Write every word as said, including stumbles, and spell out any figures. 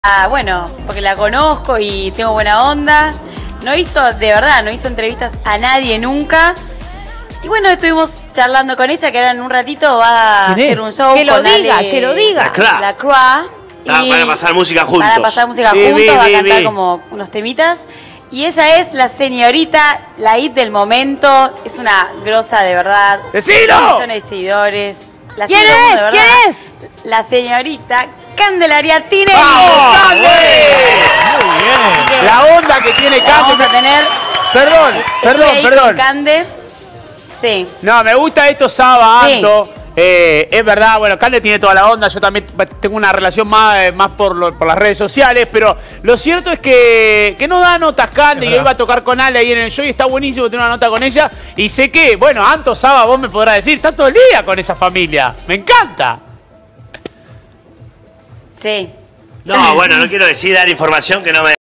Ah, bueno, porque la conozco y tengo buena onda. No hizo, de verdad, no hizo entrevistas a nadie nunca. Y bueno, estuvimos charlando con ella, que ahora en un ratito va a hacer un show que lo con diga, Ale, que lo diga. La Cra. La Cra. Ah, van a pasar música juntos. Van a pasar música Sí, juntos, vi, va a vi, cantar vi. como unos temitas. Y ella es la señorita, la hit del momento. Es una grosa de verdad. ¡Decilo! Millones de seguidores. La ¿Quién sigue todo el es? mundo, de ¿Quién verdad. es? La señorita Candelaria Tinelli. ¡Vamos, Cande! Muy bien. que La onda que tiene La vamos Cande. a tener. Perdón, Estuve perdón, ahí perdón. con Cande. Sí. No, me gusta esto, Saba, Sí. Anto. Eh, es verdad, bueno, Cande tiene toda la onda. Yo también tengo una relación más, eh, más por, lo- por las redes sociales. Pero lo cierto es que, que no da notas Cande. Y hoy va a tocar con Ale ahí en el show. Y está buenísimo tener una nota con ella. Y sé que, bueno, Anto, Saba, vos me podrás decir, está todo el día con esa familia. Me encanta. Sí. No, bueno, no quiero decir dar información que no me